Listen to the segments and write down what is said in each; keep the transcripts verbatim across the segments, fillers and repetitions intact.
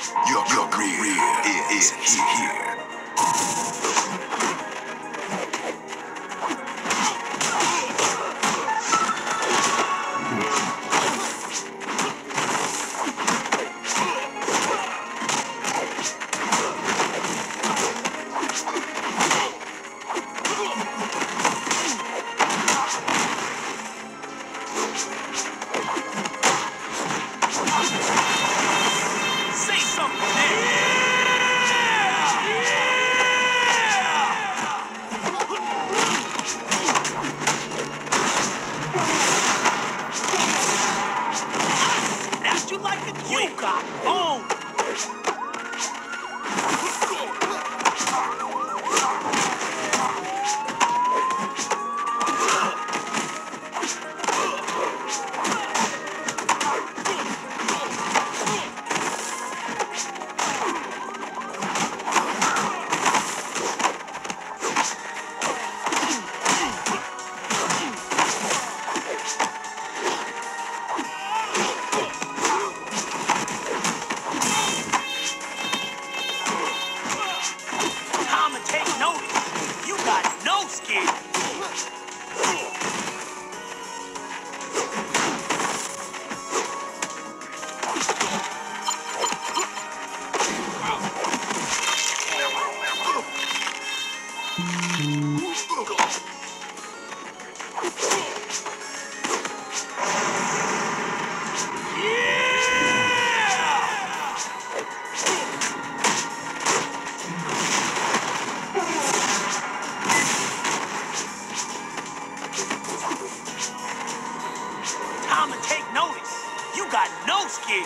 Your, your career is here. Say something, man. Snapped you like a quick. You got owned. Time to take notice. You got no skin. Time to take notice. You got no skin.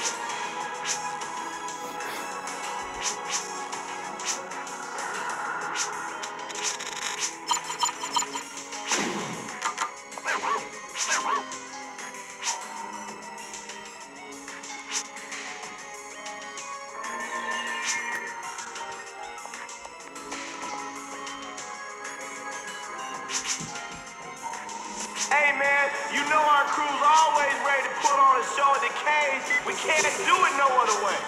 Hey man, you know our crew's always ready to put on a show at the cage. We can't do it no other way.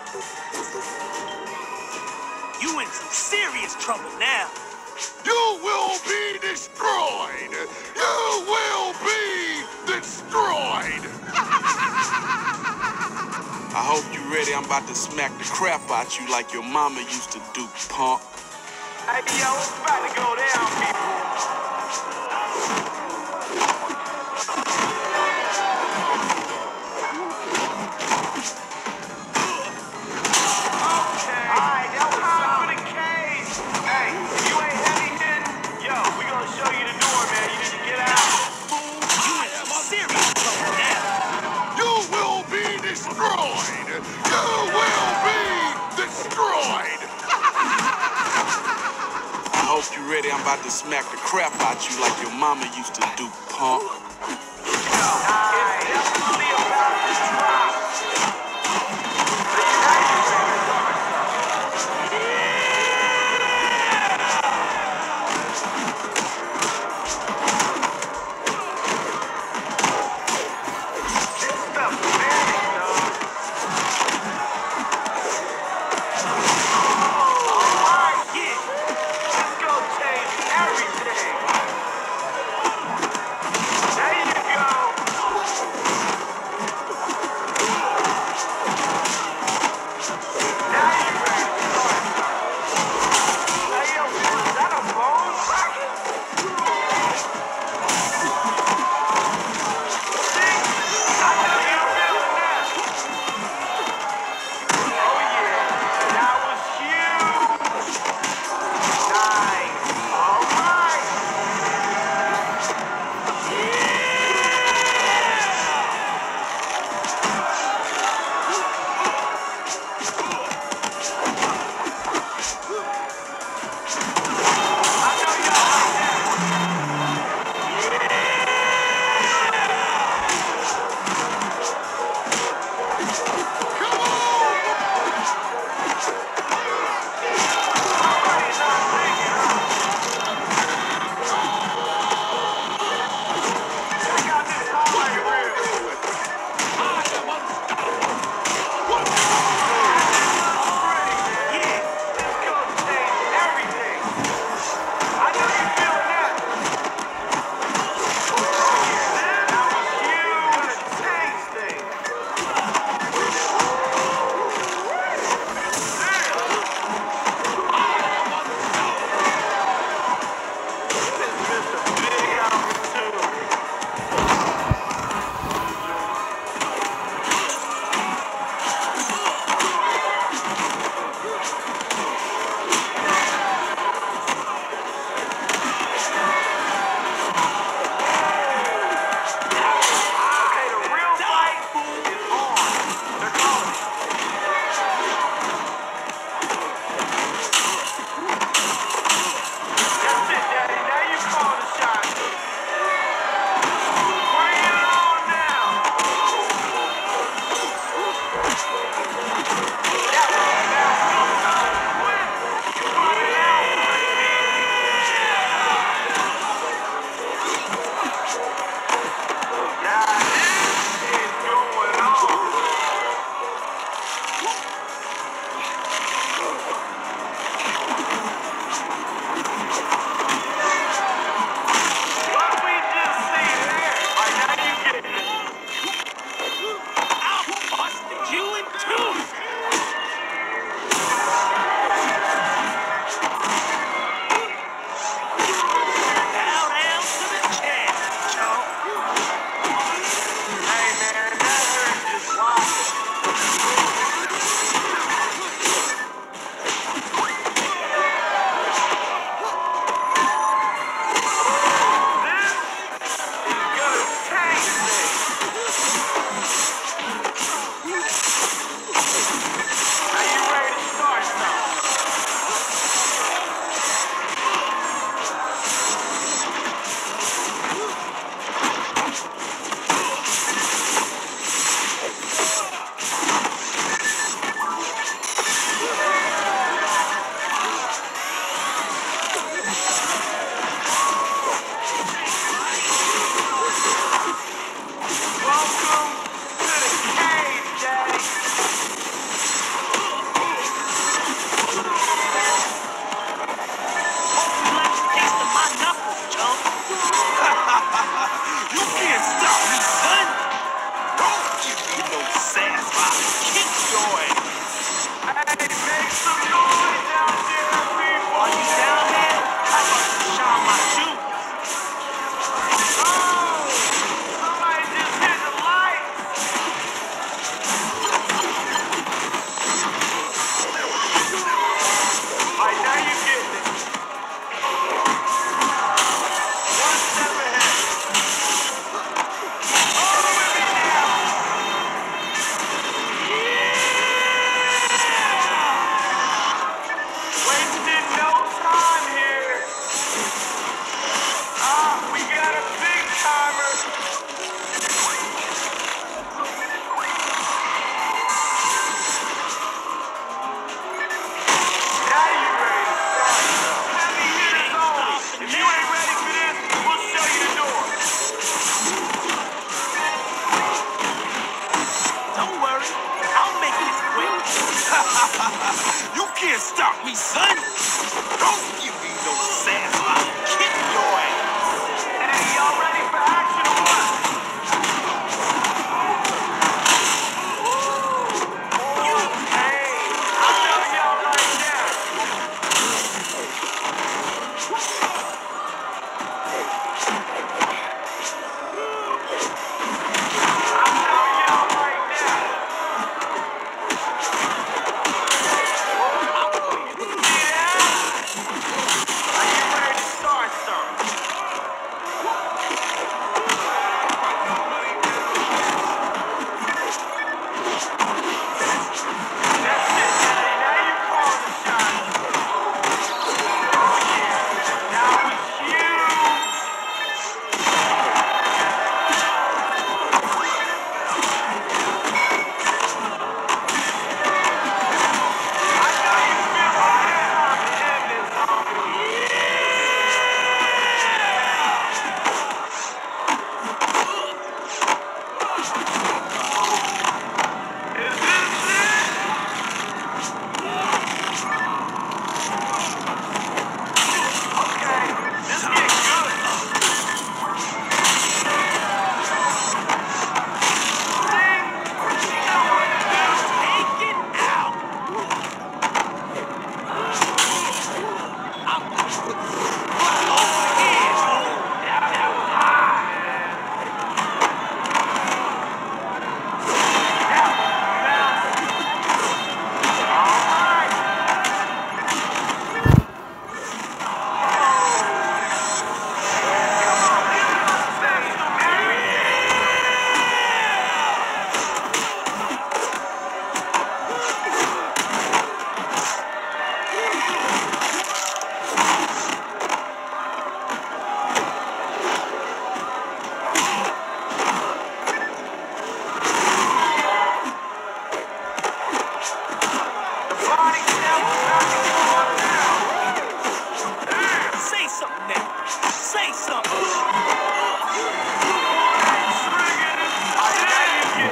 You in some serious trouble now. You will be destroyed! You will be destroyed! I hope you ready. I'm about to smack the crap out you like your mama used to do, punk. Hey yo, it's about to go down, people. Destroyed! You will be destroyed! I hope you ready. I'm about to smack the crap out you like your mama used to do, punk. You can't stop me, son. Don't give me no sass. I'll kick your ass. Hey, y'all ready for action or what? You, hey, I'm telling y'all right now. I'm telling y'all right now. Are you ready to start something? That's it, Daddy. Now you call the shots. Oh, yeah. Now it's you. I know you feel like it's time to end this, homie. Is this it? Okay, this get good. See? You know what to do. Take it out. I'm gonna put this over here. That, that was high. That was massive. All right. Come on, give it up, Spencer, baby. The body steps back and forth now. Say something now. Say something. Swinging it. Oh, now you get it.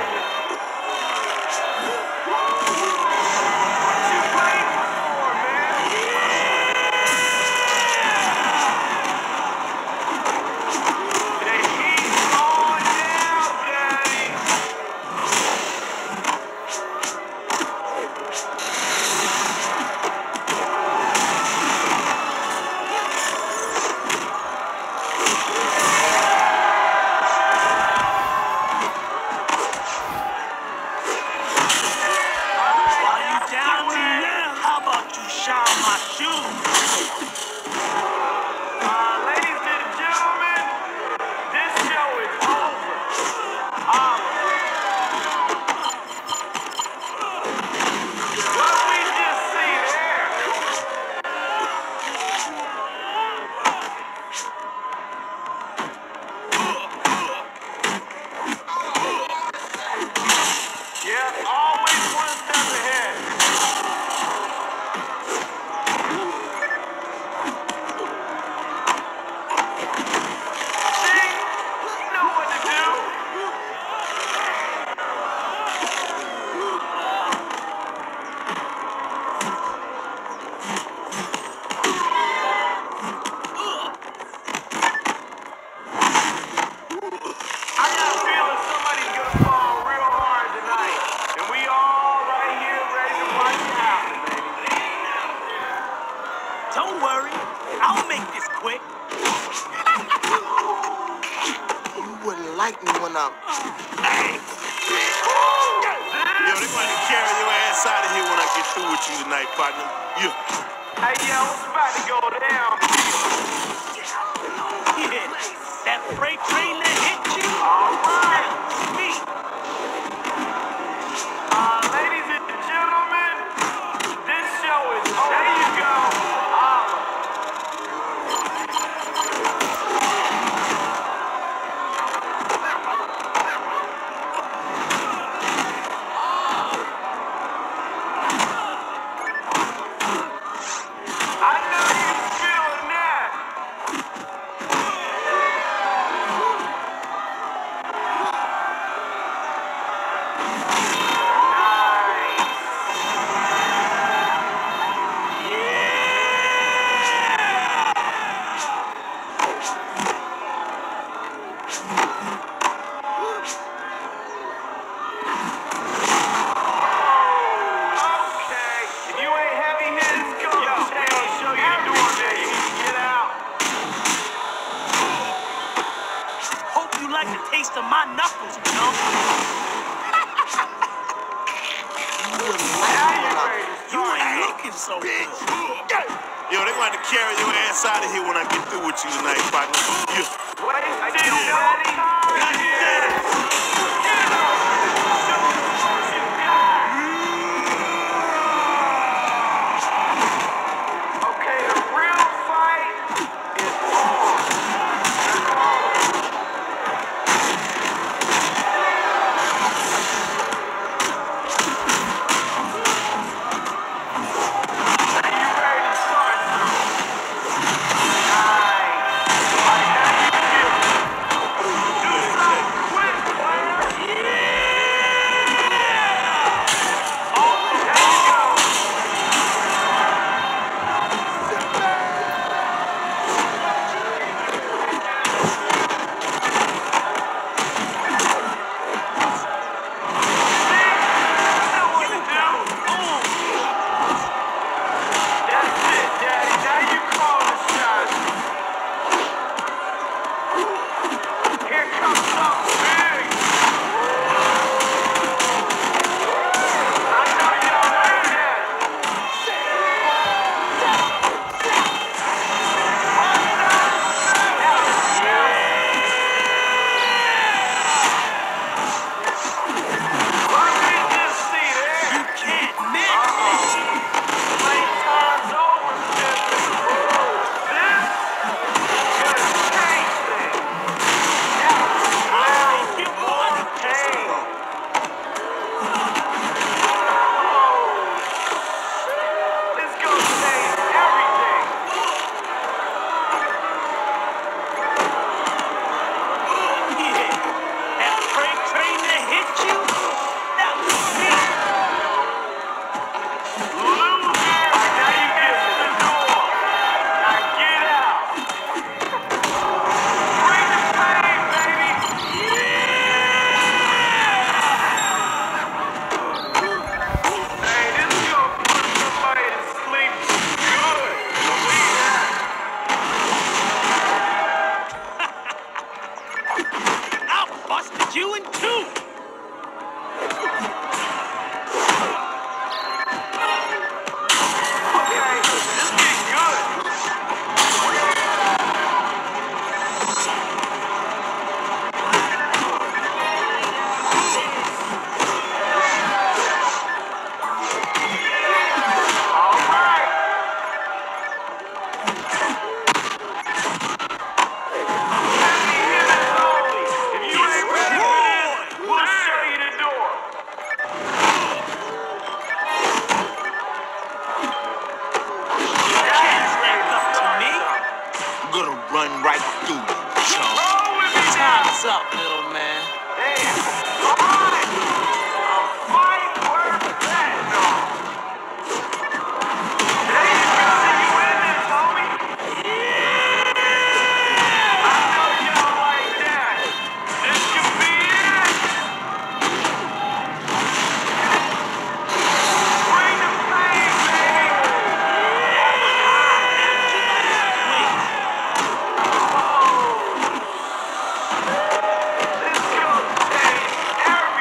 What you waiting for, man? The heat's on now, Daddy. While you down here now, how about you shine my shoes? Uh, ladies and gentlemen, this show is over. Um, what we just see there? Yeah, always one step ahead. See? You know what to do. I got a feeling somebody's gonna fall real hard tonight. And we all right here ready to watch it happen, baby. Don't worry. I'll make this quick. You wouldn't like me when I'm... Hey! Yo, they going to carry your ass out of here when I get through with you tonight, partner. You. Hey, yo, what's about to go down? Yeah, that freight train that hit you? All right. Me. Uh, ladies and gentlemen, this show is over. There you go. Holla. I know you're feeling that. my knuckles, chump. You ain't looking so good. Yo, they going to carry your ass out of here when I get through with you tonight, partner. You. Wait, still ready? Okay, the real fight is on. Are you ready to start? You in two. Run right through you, chump. Time's up, little man. Damn. All right. I'm fighting worth that, dog. There you go. You in this, homie. I know you don't like that. This could be it. Bring the pain, baby. This could take everything.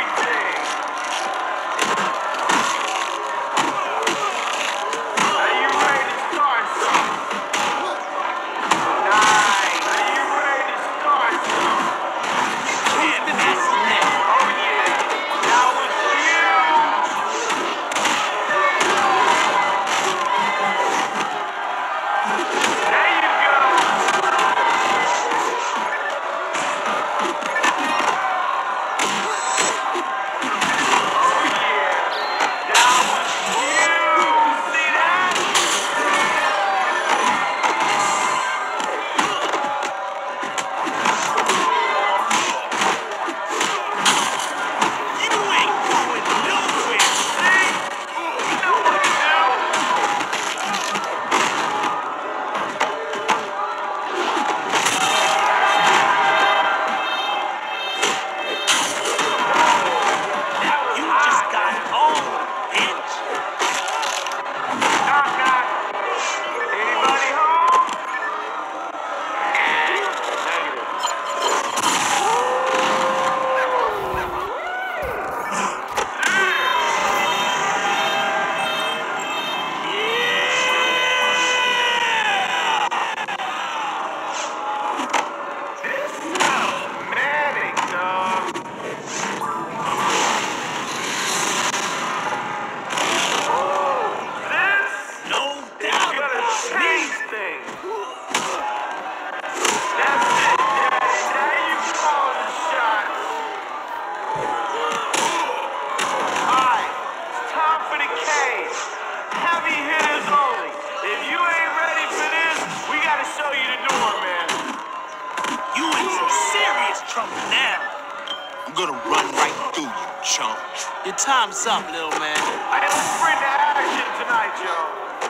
gonna run right through you, chump. Your time's up, little man. Hey, let's bring the action tonight, y'all.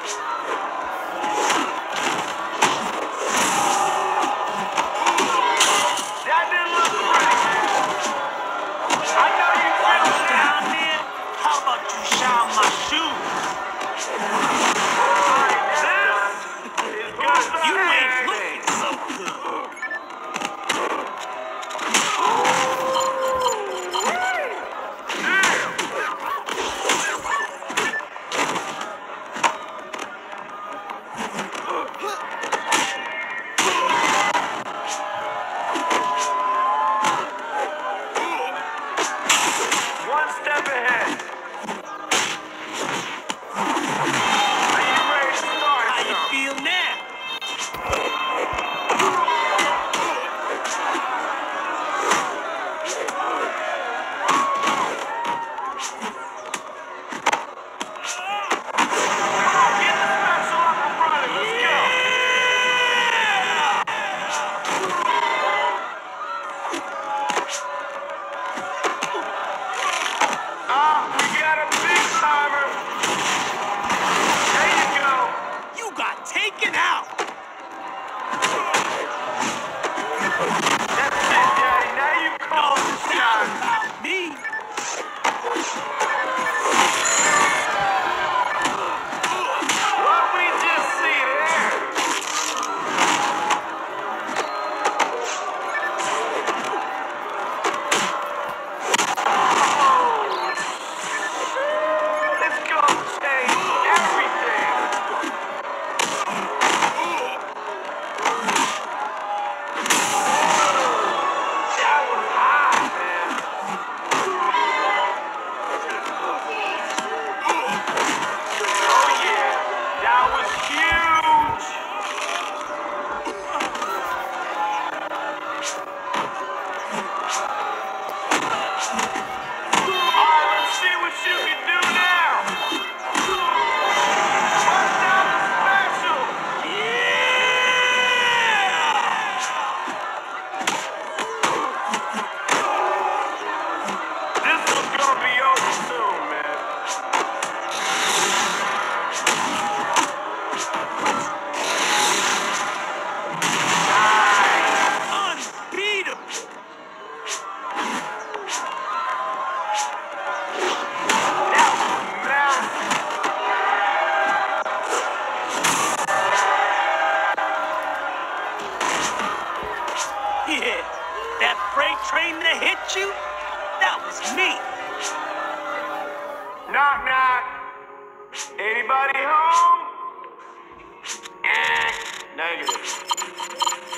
That didn't look pretty, man. I know you While feel you're that. down there, how about you shine my shoes? Alright, this is good. You ain't looking so good. One step ahead. Are you ready to start How you something? feel now? Get the special up and running. Let's go. Ah, we got a big timer. There you go. You got taken out. That's it, Daddy. Now you call the shot. About me. What we just see there? Let's go change everything. That was hot, man. Oh yeah, that was huge. All right, let's see what you can do now. Bust out the special. This one's gonna be over soon, man. Unbeatable. That was massive. Yeah. That freight train that hit you, that was me. Knock, knock. Anybody home? Eh, negative.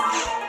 Bye.